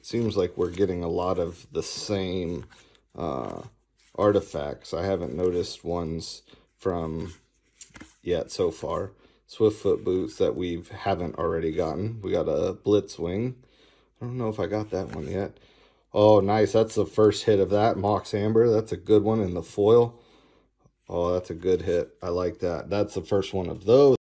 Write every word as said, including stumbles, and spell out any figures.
seems like we're getting a lot of the same uh, artifacts. I haven't noticed ones from yet so far. Swiftfoot boots that we haven't already gotten. We got a Blitzwing. I don't know if I got that one yet. Oh, nice. That's the first hit of that. Mox Amber. That's a good one in the foil. Oh, that's a good hit. I like that. That's the first one of those.